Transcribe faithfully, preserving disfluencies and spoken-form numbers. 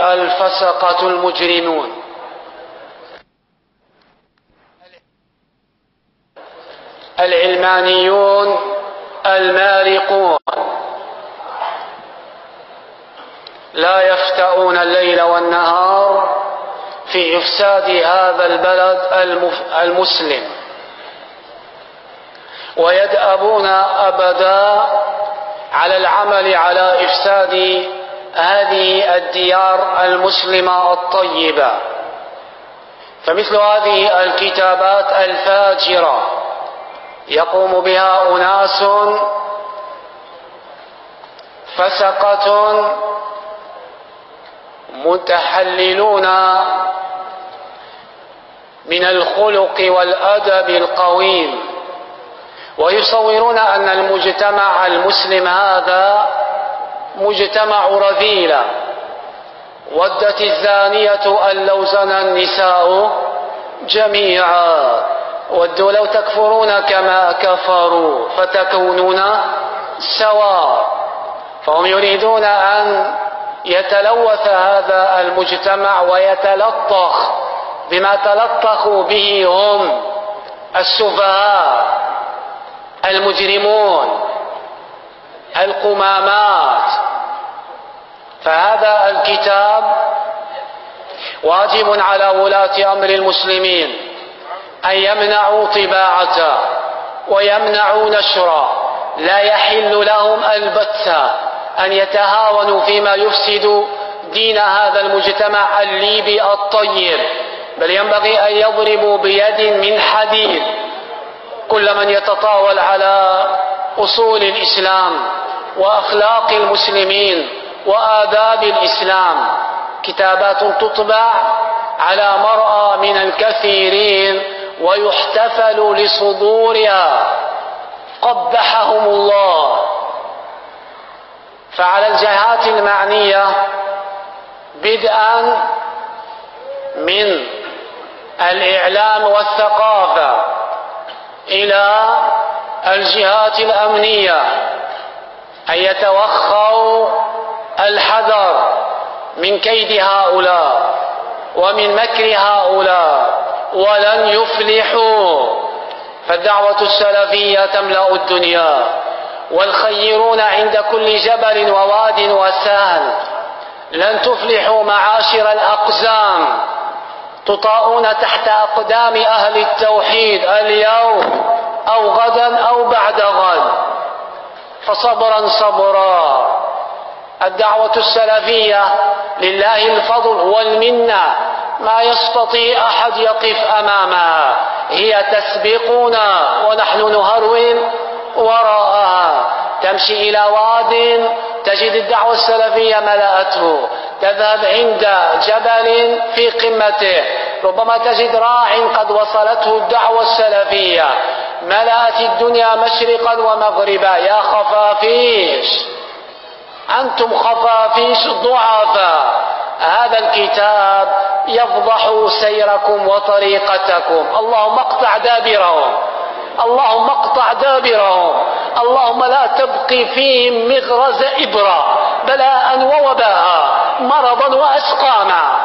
الفسقة المجرمون. العلمانيون المارقون لا يفتؤون الليل والنهار في إفساد هذا البلد المسلم، ويدأبون أبدا على العمل على إفساد هذه الديار المسلمة الطيبة. فمثل هذه الكتابات الفاجرة يقوم بها أناس فسقة متحللون من الخلق والأدب القويم، ويصورون أن المجتمع المسلم هذا مجتمع رذيلة. ودت الزانية أن لو زنى النساء جميعا، ودوا لو تكفرون كما كفروا فتكونون سواء. فهم يريدون أن يتلوث هذا المجتمع ويتلطخ بما تلطخوا به هم السفهاء المجرمون القمامات. فهذا الكتاب واجب على ولاة أمر المسلمين أن يمنعوا طباعته ويمنعوا نشره. لا يحل لهم البتة أن يتهاونوا فيما يفسد دين هذا المجتمع الليبي الطيب، بل ينبغي أن يضربوا بيد من حديد كل من يتطاول على أصول الإسلام وأخلاق المسلمين وآداب الإسلام. كتابات تطبع على مرأى من الكثيرين ويحتفل لصدورها، قبحهم الله. فعلى الجهات المعنية بدءا من الإعلام والثقافة إلى الجهات الأمنية أن يتوخوا الحذر من كيد هؤلاء ومن مكر هؤلاء، ولن يفلحوا. فالدعوة السلفية تملأ الدنيا، والخيرون عند كل جبل وواد وسهل. لن تفلحوا معاشر الأقزام، تطاؤون تحت أقدام أهل التوحيد اليوم أو غدا أو بعد غد. فصبرا صبرا. الدعوة السلفية لله الفضل والمنة، ما يستطيع أحد يقف أمامها. هي تسبقنا ونحن نهرول وراءها. تمشي إلى واد تجد الدعوة السلفية ملأته، تذهب عند جبل في قمته ربما تجد راع قد وصلته الدعوة السلفية، ملأت الدنيا مشرقا ومغربا. يا خفافيش، أنتم خفافيش ضعفاء. هذا الكتاب يفضح سيركم وطريقتكم. اللهم اقطع دابرهم، اللهم اقطع دابرهم، اللهم لا تبقي فيهم مغرز إبرة، بلاء ووباء، مرضا وأسقاما.